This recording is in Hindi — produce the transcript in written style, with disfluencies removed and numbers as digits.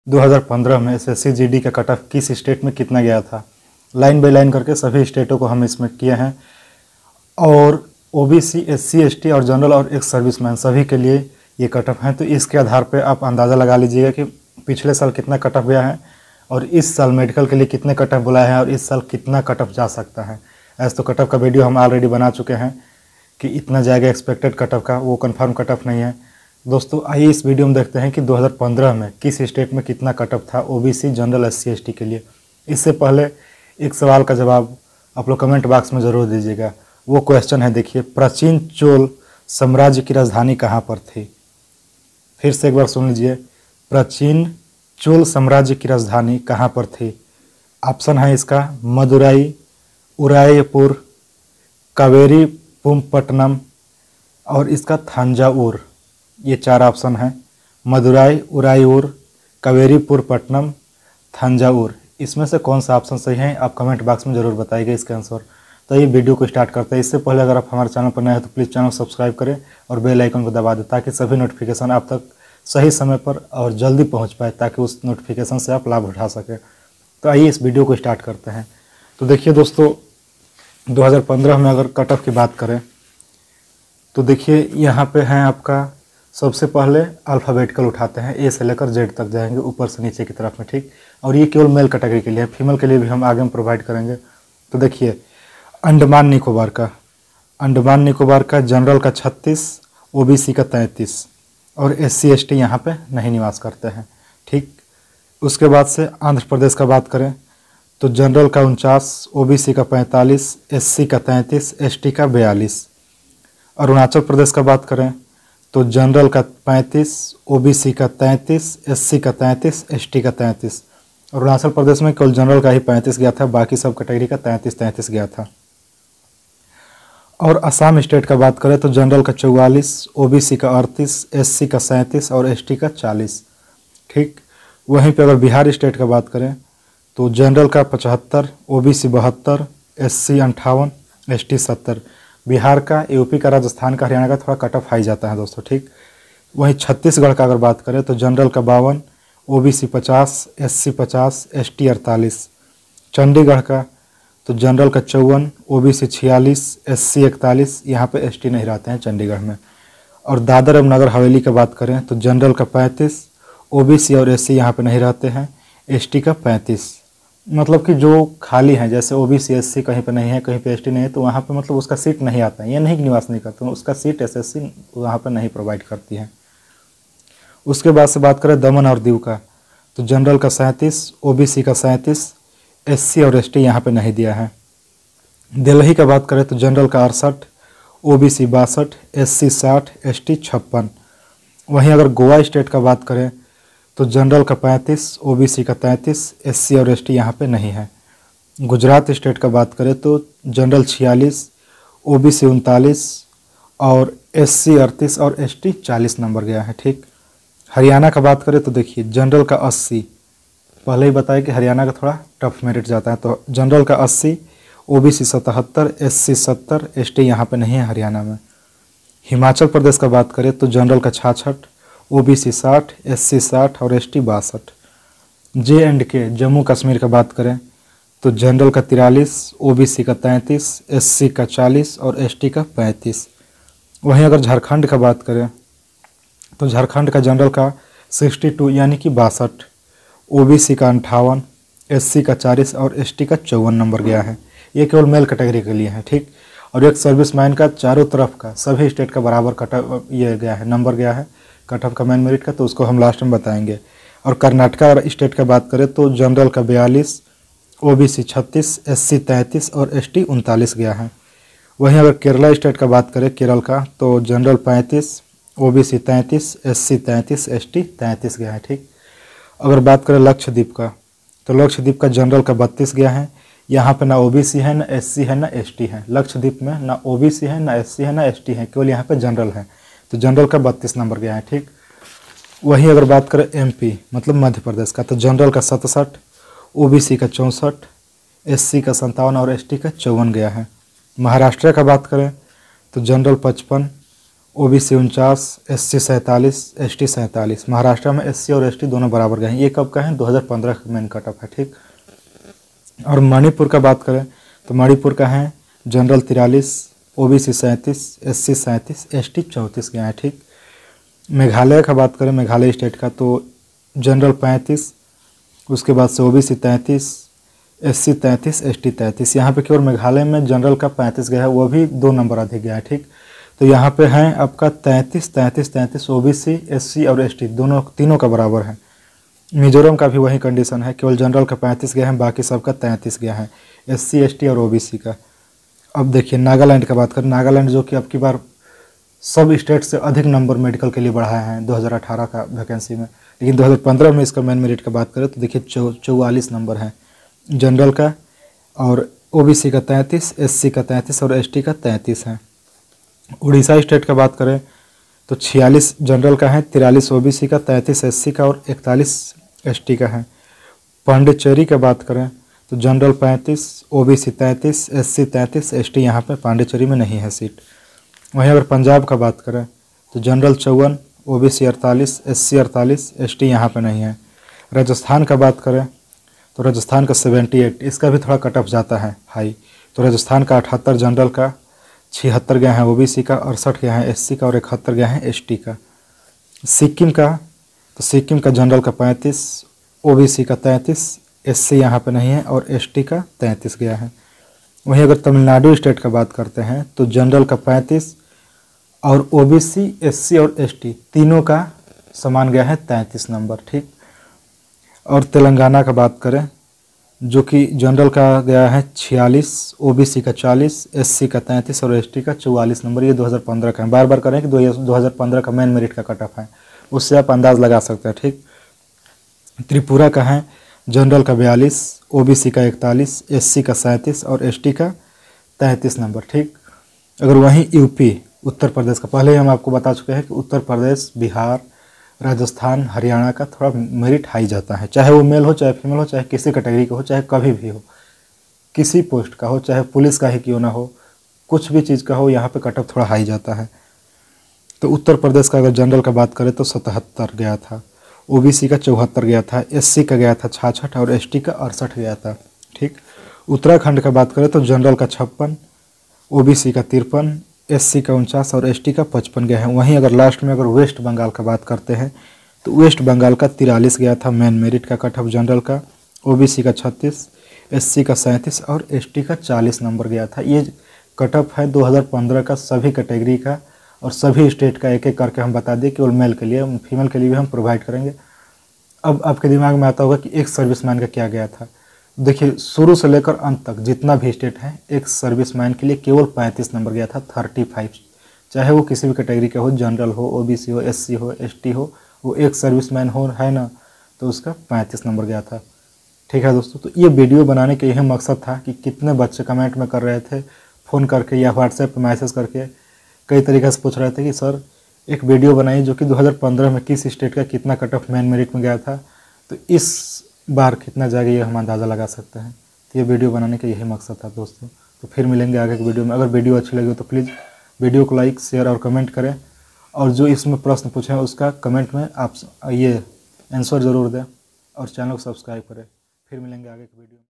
2015 में एसएससी जीडी का कट ऑफ किस स्टेट में कितना गया था। लाइन बाय लाइन करके सभी स्टेटों को हम इसमें किए हैं और ओबीसी, एससी, एसटी और जनरल और एक्स सर्विसमैन सभी के लिए ये कट ऑफ हैं। तो इसके आधार पे आप अंदाज़ा लगा लीजिएगा कि पिछले साल कितना कट ऑफ गया है और इस साल मेडिकल के लिए कितने कट ऑफ बुलाए हैं और इस साल कितना कट ऑफ जा सकता है। ऐसे तो कट ऑफ का वीडियो हम ऑलरेडी बना चुके हैं कि इतना जाएगा एक्सपेक्टेड कट ऑफ का, वो कंफर्म कट ऑफ नहीं है। दोस्तों आइए इस वीडियो में देखते हैं कि 2015 में किस स्टेट में कितना कट ऑफ था ओबीसी, जनरल, एससी, एसटी के लिए। इससे पहले एक सवाल का जवाब आप लोग कमेंट बॉक्स में ज़रूर दीजिएगा। वो क्वेश्चन है, देखिए, प्राचीन चोल साम्राज्य की राजधानी कहाँ पर थी। फिर से एक बार सुन लीजिए, प्राचीन चोल साम्राज्य की राजधानी कहाँ पर थी। ऑप्शन है इसका मदुराई, उदयपुर, कावेरीपुरपट्टनम और इसका तंजावुर। ये चार ऑप्शन हैं, मदुराई, उदयपुर, कावेरीपुरपट्टनम, तंजावुर। इसमें से कौन सा ऑप्शन सही है आप कमेंट बॉक्स में ज़रूर बताइएगा इसका आंसर। तो ये वीडियो को स्टार्ट करते हैं। इससे पहले अगर आप हमारे चैनल पर नए हैं तो प्लीज़ चैनल सब्सक्राइब करें और बेल आइकन को दबा दें ताकि सभी नोटिफिकेशन आप तक सही समय पर और जल्दी पहुंच पाए, ताकि उस नोटिफिकेशन से आप लाभ उठा सकें। तो आइए इस वीडियो को स्टार्ट करते हैं। तो देखिए दोस्तों, 2015 में अगर कट ऑफ की बात करें तो देखिए यहाँ पे हैं आपका, सबसे पहले अल्फ़ाबेटिकल उठाते हैं, ए से लेकर जेड तक जाएंगे ऊपर से नीचे की तरफ में, ठीक। और ये केवल मेल कैटेगरी के लिए है, फीमेल के लिए भी हम आगे में प्रोवाइड करेंगे। तो देखिए अंडमान निकोबार का जनरल का 36, ओबीसी का 33 और एससी एसटी यहाँ पे नहीं निवास करते हैं, ठीक। उसके बाद से आंध्र प्रदेश का बात करें तो जनरल का 49, ओबीसी का 45, एससी का 33, एसटी का 42। अरुणाचल प्रदेश का बात करें तो जनरल का 35, ओबीसी का 33, एससी का 33, एसटी का 33। अरुणाचल प्रदेश में केवल जनरल का ही 35 गया था, बाकी सब कैटेगरी का 33 गया था। और असम स्टेट का बात करें तो जनरल का 44, ओबीसी का 38, एससी का 37 और एसटी का 40, ठीक। वहीं पे अगर बिहार स्टेट का बात करें तो जनरल का 75, ओबीसी 72, एससी 58, एसटी 70। बिहार का, यूपी का, राजस्थान का, हरियाणा का थोड़ा कट ऑफ हाई जाता है दोस्तों, ठीक। वहीं छत्तीसगढ़ का अगर बात करें तो जनरल का 52, ओबीसी 50, एससी 50, एसटी 48। चंडीगढ़ का तो जनरल का 54, ओबीसी 46, एससी 41, यहाँ पे एसटी नहीं रहते हैं चंडीगढ़ में। और दादर एवं नगर हवेली की बात करें तो जनरल का 35, ओबीसी और एससी यहाँ पे नहीं रहते हैं, एसटी का 35। मतलब कि जो खाली हैं, जैसे ओबीसी एससी कहीं पे नहीं है, कहीं पे एसटी नहीं है, तो वहाँ पे मतलब उसका सीट नहीं आता है, ये नहीं निवास नहीं करते, उसका सीट एसएससी वहाँ पे नहीं प्रोवाइड करती है। उसके बाद से बात करें दमन और दीव का तो जनरल का 37, ओबीसी का 37, एससी और एसटी यहाँ पे नहीं दिया है। दिल्ली का बात करें तो जनरल का 68, ओबीसी 62, एससी 60, एसटी 56। वहीं अगर गोवा स्टेट का बात करें तो जनरल का 35, ओबीसी का 33, एससी और एसटी यहाँ पे नहीं है। गुजरात स्टेट का बात करें तो जनरल 46, ओबीसी 39 और एससी 38 और एसटी 40 नंबर गया है, ठीक। हरियाणा का बात करें तो देखिए जनरल का 80, पहले ही बताया कि हरियाणा का थोड़ा टफ मेरिट जाता है, तो जनरल का 80, ओबीसी 77, एससी 70, एसटी यहाँ पे नहीं है हरियाणा में। हिमाचल प्रदेश का बात करें तो जनरल का 66, ओबीसी 60, एससी 60 और एसटी 62। J&K जम्मू कश्मीर का बात करें तो जनरल का 43, ओबीसी का 33, एससी का 40 और एसटी का 35। वहीं अगर झारखंड का बात करें तो झारखंड का जनरल का 62 यानी कि 62, ओबीसी का 58, एससी का 40 और एसटी का 54 नंबर गया है। ये केवल मेल कैटेगरी के लिए है, ठीक। और एक सर्विसमैन का चारों तरफ का सभी स्टेट का बराबर कट ये गया है, नंबर गया है कट ऑफ का मेन मेरिट का, तो उसको हम लास्ट में बताएंगे। और कर्नाटका स्टेट का बात करें तो जनरल का 42, ओबीसी 36, एससी 33 और एसटी 39 गया है। वहीं अगर केरला स्टेट का बात करें केरल का तो जनरल 35, ओबीसी 33, एससी 33, एसटी 33 गया है, ठीक। अगर बात करें लक्षद्वीप का तो लक्षद्वीप का जनरल का 32 गया है। यहाँ पे ना ओबीसी है, ना एससी है, ना एसटी है। लक्षद्वीप में ना ओबीसी है, ना एससी है, ना एसटी है, केवल यहाँ पे जनरल है, तो जनरल का 32 नंबर गया है, ठीक। वहीं अगर बात करें एमपी मतलब मध्य प्रदेश का तो जनरल का 67, ओबीसी का 64, एससी का 57 और एसटी का 54 गया है। महाराष्ट्र का बात करें तो general 55, OBC 49, SC 47, ST 47। Maharashtra में एससी और एसटी दोनों बराबर गए हैं। ये कब का है? 2015 का मेन कट ऑफ है, ठीक। और मणिपुर का बात करें तो मणिपुर का है जनरल 43, ओबीसी 37, एससी 37, एसटी 34 गया है, ठीक। मेघालय का बात करें, मेघालय स्टेट का, तो जनरल 35, उसके बाद से ओबीसी 33, एससी 33, एसटी 33। यहाँ पे केवल मेघालय में जनरल का 35 गया है, वो भी 2 नंबर अधिक गया है, ठीक। तो यहाँ पे हैं आपका 33, 33, 33 ओबीसी, एससी और एसटी दोनों तीनों का बराबर है। मिजोरम का भी वही कंडीशन है, केवल जनरल का 35 गया है, बाकी सबका 33 गया है, एससी, एसटी और ओबीसी का। अब देखिए नागालैंड का बात करें, नागालैंड जो कि अब की बार सब स्टेट से अधिक नंबर मेडिकल के लिए बढ़ाए हैं 2018 का वैकेंसी में, लेकिन 2015 में इसका मेन मेरिट का बात करें तो देखिए 44 नंबर है जनरल का, और ओबीसी का 33, एससी का 33 और एसटी का 33 है। उड़ीसा स्टेट का बात करें तो 46 जनरल का है, 43 ओबीसी का, 33 एससी का और 41 एसटी का है। पांडिचेरी का बात करें तो जनरल 35, ओबीसी 33, एससी 33, एसटी यहाँ पे पांडिचेरी में नहीं है सीट। वहीं अगर पंजाब का बात करें तो जनरल 54, ओबीसी 48, एससी 48, एसटी यहाँ पे नहीं है। राजस्थान का बात करें तो राजस्थान का 78, इसका भी थोड़ा कट ऑफ जाता है हाई, तो राजस्थान का 78 जनरल का, 76 गया है ओबीसी का, 68 गया है एससी का और 71 गया है एसटी का। सिक्किम का तो सिक्किम का जनरल का 35, ओबीसी का 33, एससी यहाँ पे नहीं है और एसटी का 33 गया है। वहीं अगर तमिलनाडु स्टेट का बात करते हैं तो जनरल का 35 और ओबीसी, एससी और एसटी तीनों का समान गया है 33 नंबर, ठीक। और तेलंगाना का बात करें जो कि जनरल का गया है 46, ओबीसी का 40, एससी का 33 और एसटी का 44 नंबर। ये 2015 का है, बार बार करें कि 2015 का मेन मेरिट का कट ऑफ है, उससे आप अंदाज़ लगा सकते हैं, ठीक। त्रिपुरा का है जनरल का 42, ओबीसी का 41, एससी का 37 और एसटी का 33 नंबर, ठीक। अगर वहीं यूपी उत्तर प्रदेश का, पहले ही हम आपको बता चुके हैं कि उत्तर प्रदेश, बिहार, राजस्थान, हरियाणा का थोड़ा मेरिट हाई जाता है, चाहे वो मेल हो, चाहे फीमेल हो, चाहे किसी कैटेगरी का हो, चाहे कभी भी हो, किसी पोस्ट का हो, चाहे पुलिस का ही क्यों ना हो, कुछ भी चीज़ का हो, यहाँ पे कट ऑफ थोड़ा हाई जाता है। तो उत्तर प्रदेश का अगर जनरल का बात करें तो 77 गया था, ओबीसी का 74 गया था, एससी का गया था 66 और एसटी का 68 गया था, ठीक। उत्तराखंड का बात करें तो जनरल का 56, ओबीसी का 53, एससी का 49 और एसटी का 55 गया है। वहीं अगर लास्ट में अगर वेस्ट बंगाल का बात करते हैं तो वेस्ट बंगाल का 43 गया था मेन मेरिट का कट ऑफ जनरल का, ओबीसी का 36, एससी का 37 और एसटी का 40 नंबर गया था। ये कट ऑफ है 2015 का सभी कैटेगरी का, और सभी स्टेट का एक एक करके हम बता दें, केवल मेल के लिए, फीमेल के लिए भी हम प्रोवाइड करेंगे। अब आपके दिमाग में आता होगा कि एक सर्विसमैन का क्या गया था। देखिए शुरू से लेकर अंत तक जितना भी स्टेट है, एक सर्विसमैन के लिए केवल 35 नंबर गया था, 35, चाहे वो किसी भी कैटेगरी का हो, जनरल हो, ओबीसी हो, एससी हो, एसटी हो, वो एक सर्विसमैन हो, है ना, तो उसका 35 नंबर गया था, ठीक है दोस्तों। तो ये वीडियो बनाने का यही मकसद था कि कितने बच्चे कमेंट में कर रहे थे, फ़ोन करके या व्हाट्सएप पर मैसेज करके कई तरीके से पूछ रहे थे कि सर एक वीडियो बनाई जो कि 2015 में किस स्टेट का कितना कट ऑफ मेन मेरिट में गया था, तो इस बार कितना जाएगा ये हम अंदाज़ा लगा सकते हैं। तो ये वीडियो बनाने का यही मकसद था दोस्तों। तो फिर मिलेंगे आगे की वीडियो में। अगर वीडियो अच्छी लगी हो तो प्लीज़ वीडियो को लाइक, शेयर और कमेंट करें, और जो इसमें प्रश्न पूछे हैं उसका कमेंट में आप ये आंसर ज़रूर दें, और चैनल को सब्सक्राइब करें। फिर मिलेंगे आगे की वीडियो में।